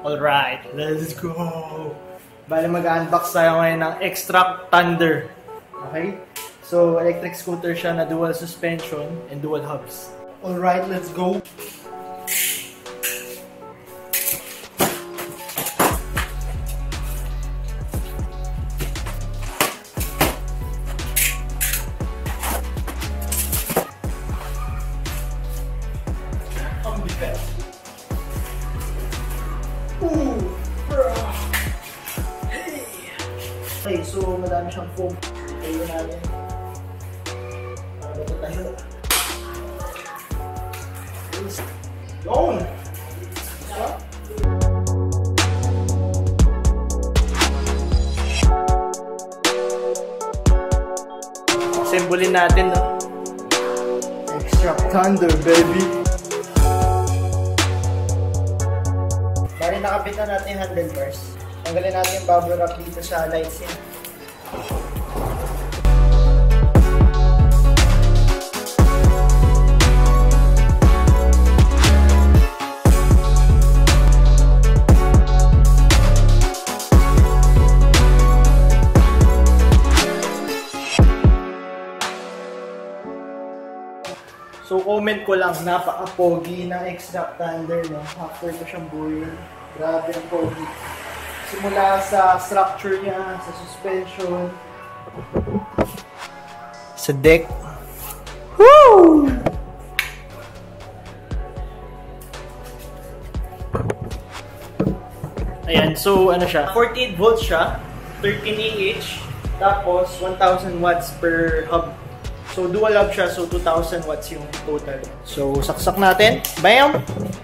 Alright, let's go! Bale mag-unbox tayo ngayon ng Xtrack Thunder. Okay? So, electric scooter siya na dual suspension and dual hubs. Alright, let's go! Okay, so madami siyang foam. Ito namin. Para tayo. Down! Assemblein natin, no? Xtrack Thunder, baby! Bali nakapit na natin yung handlebars. Tanggalin natin yung bubble wrap dito sa lights niya. So comment ko lang, napaka-pogi ng Xtrack Thunder, no? After ko siyang buuin. Grabe ang pogi. Simula sa structure niya, sa suspension, sa deck. Woo! Ayan, so ano siya? 48 volts siya, 13 AH, tapos 1,000 watts per hub. So dual hub siya, so 2,000 watts yung total. So saksak natin. Bam!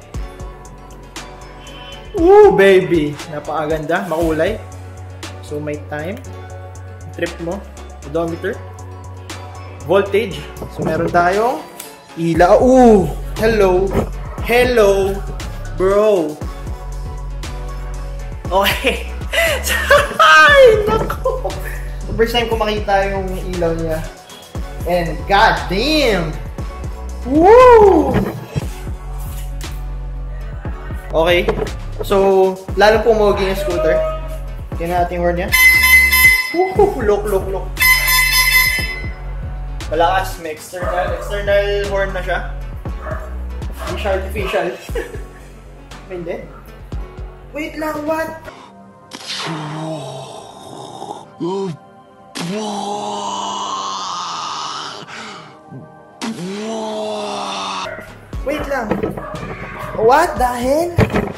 Ooh, baby! Napakaganda, makulay. So, may time. Trip mo. Odometer. Voltage. So, meron tayong ilaw. Ooh! Hello! Hello! Bro! Okay. Ay! Naku! First time ko makita yung ilaw niya. And, goddamn! Woo! Okay. So, lalo pumogi yung scooter. Tingnan natin yung horn niya. Look. Malakas. May external horn na siya. Hindi siya artificial. Hindi. Wait lang, what? Wait lang. What the hell?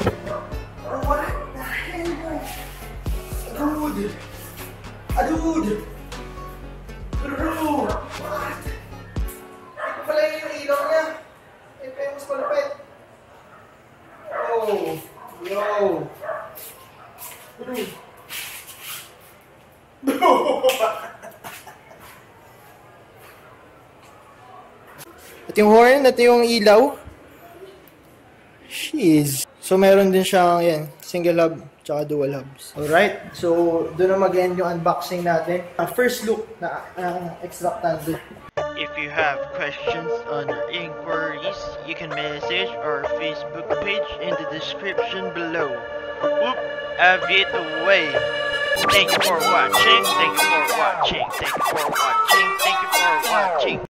Dude! Bro! What? Ito pala yung ilaw niya. Ito yung mas malapit. Oh! Yo! Bro! Ito yung horn, ito yung ilaw. Jeez. So meron din siyang yan, single hub tsaka dual hubs. Alright, so doon na mag-end yung unboxing natin. First look na Xtrack Thunder. If you have questions or inquiries, you can message our Facebook page in the description below. Whoop, aviate away. Thank you for watching. Thank you for watching. Thank you for watching. Thank you for watching.